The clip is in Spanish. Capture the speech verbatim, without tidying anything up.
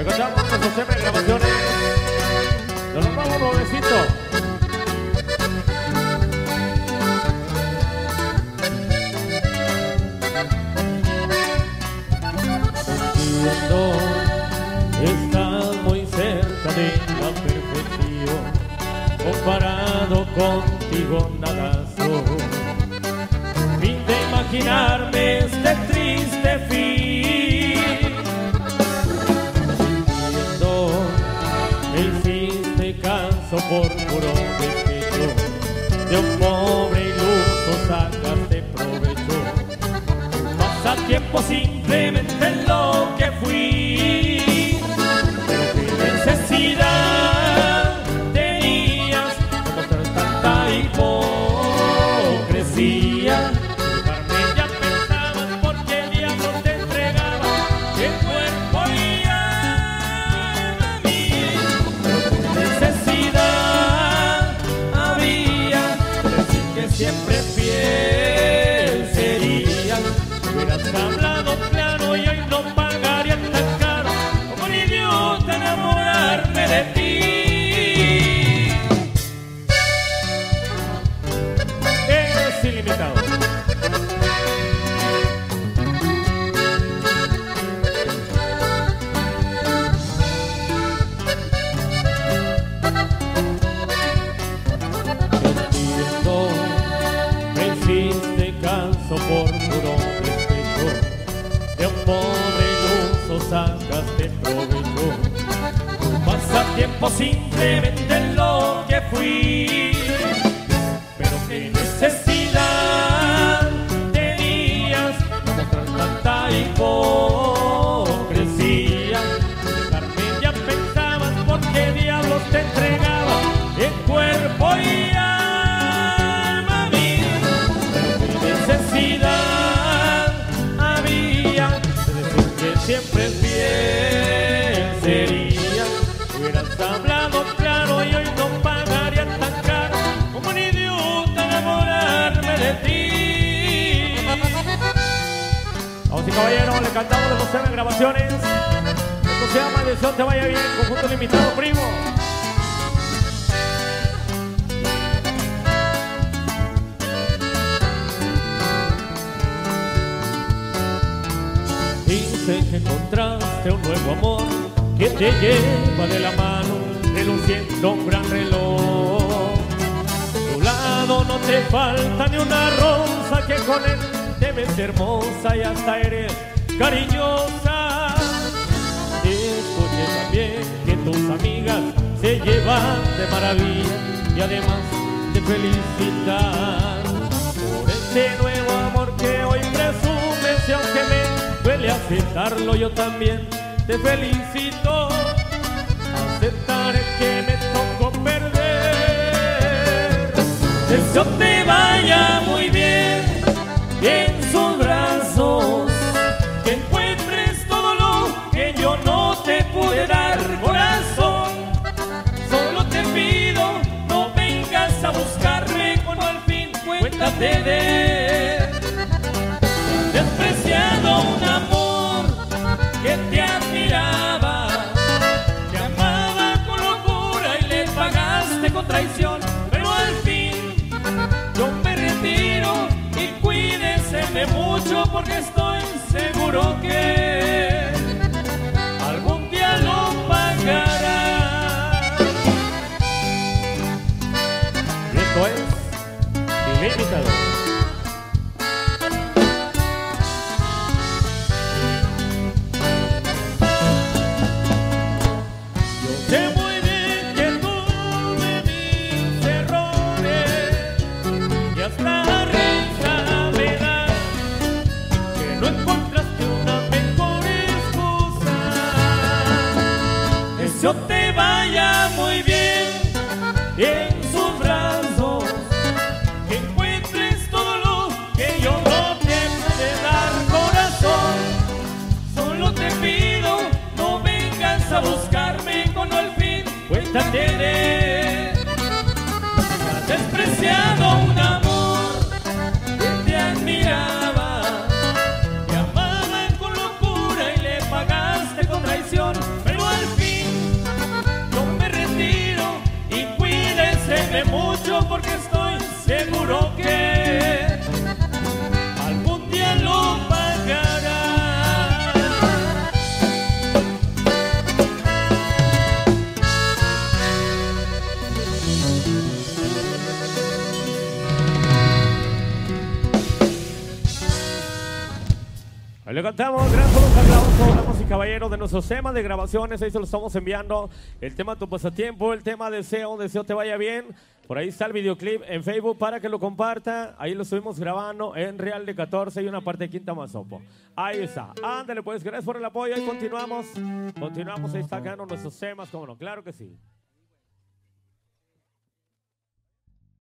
Recordamos nuestros siempre grabaciones. Nos los vamos nuevecito. Estás muy cerca de la perfección, comparado contigo nada soy. Fin de imaginarme este triste fin. Viendo el fin te canso por puro despecho, de un pobre iluso sacaste provecho. Pasatiempo simplemente en lo que fui, pero qué necesidad tenías de mostrar tanta hipocresía. Dejarme ya pensabas porque el diablo te entregaba el cuerpo y alma mía. Pero qué necesidad había de decir que siempre fiel serías. Hubieras hablado claro y hoy no pagaría tan caro como un idiota enamorarme de ti. Es ilimitado. Entiendo, me hiciste canso por puro despecho, de un pobre iluso sacaste provecho. Pasatiempo simplemente en lo que fui, pero qué necesidad tenías de mostrar tanta hipocresía. Dejarme ya pensabas porque diablos te entregaba el cuerpo y alma mía. Pero qué necesidad había de decir que siempre fiel sería. Hubieras hablado claro y hoy no pagaría tan caro como un idiota enamorarme de ti. Vamos y caballeros, le cantamos de los siempre grabaciones. Esto se llama Deseo te vaya bien, conjunto limitado, primo. Dice que encontraste un nuevo amor que te lleva de la mano, reluciendo un gran reloj. A tu lado no te falta ni una rosa, que con él debes ser hermosa y hasta eres cariñosa. Escuché también que tus amigas se llevan de maravilla y además te felicitan por ese nuevo amor que hoy presumes, y aunque me duele aceptarlo, yo también te felicito. Aceptaré que me tocó perder. Deseo te vaya muy bien en sus brazos, que encuentres todo lo que yo no te pude dar, corazón. Solo te pido no vengas a buscarme cuando al fin cuéntate de él. Despreciado un amor que te admiraba, te amaba con locura y le pagaste con traición. Pero al fin yo me retiro y cuídeseme mucho, porque estoy seguro que algún día lo pagará. Y esto es ilimitado. Sé muy bien que tuve mis errores y hasta risa me da que no encontraste una mejor excusa. Deseo te vaya muy bien en sus brazos, que encuentres todo lo que yo no te pude dar, corazón. Solo te pido no vengas a buscarme cuando al fin cuéntate de él. Has despreciado un amor que te admiraba, te amaba con locura y le pagaste con traición. Pero al Le cantamos, gracias por los aplausos, damas y caballeros, de nuestros temas de grabaciones. Ahí se lo estamos enviando. El tema Tu Pasatiempo, el tema Deseo, Deseo Te Vaya Bien. Por ahí está el videoclip en Facebook para que lo comparta. Ahí lo estuvimos grabando en Real de catorce y una parte de Quinta Mazopo. Ahí está. Ándale pues, gracias por el apoyo. Ahí continuamos. Continuamos ahí sacando nuestros temas, como no, claro que sí.